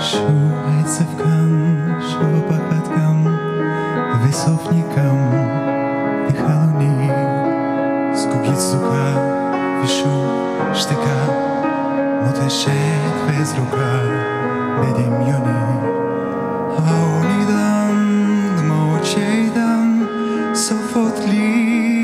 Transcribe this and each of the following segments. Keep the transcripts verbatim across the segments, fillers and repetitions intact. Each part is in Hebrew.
שוב עצב כאן, שוב הפחד כאן, וסוף ניקם בחלוני, זגוגית סוכה ושוב שתיקה, מותשת וזרוקה בדמיוני. האור נדם, דמעות שידם, סופות לי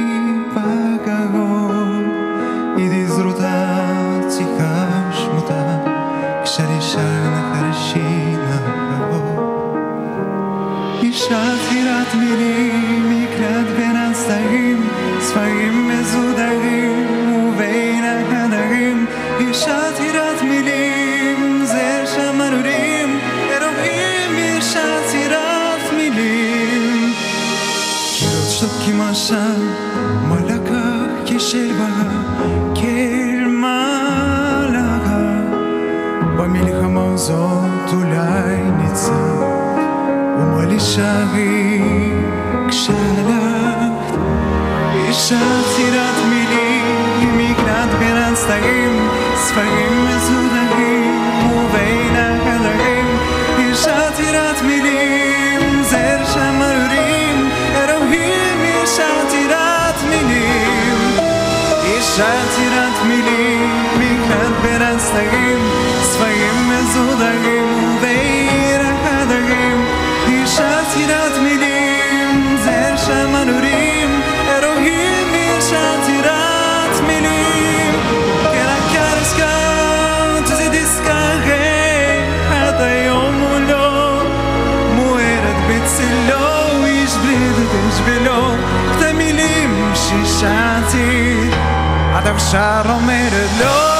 בגרון, ידי זרותה צריכה שמותה, כשרישנה חרשינה הרוב. אישה תפירת מילים, מקלט בין הסתרים, ספרים מזודרים ובין החדרים. אישה תפירת מילים, זר שמנורים, אלוהים אישה תפירת מילים. קירות שתוקים עכשיו, מלאכה כשל ברה, כאל מלאכה. במלחמה הזאת אולי ניצח, ומולי שבי כשהלכת. אישה תפירת מילים, מקלט בין הסתרים, ספרים מסודרים ובין החדרים. אישה תפירת מילים, זר שמנורים, אלוהים אישה תפירת מילים. אישה תפירת מילים, מקלט בין הסתרים, ספרים מסודרים ובין החדרים. אישה תפירת מילים, זר שמנורים, אלוהים אישה תפירת מילים. כן הכרס כאן, זה דיסקרה, עד היום הוא לא מוארת בצלו, איש ברידת בשבילו, את המילים ששעתי, עד עכשיו אומרת לא.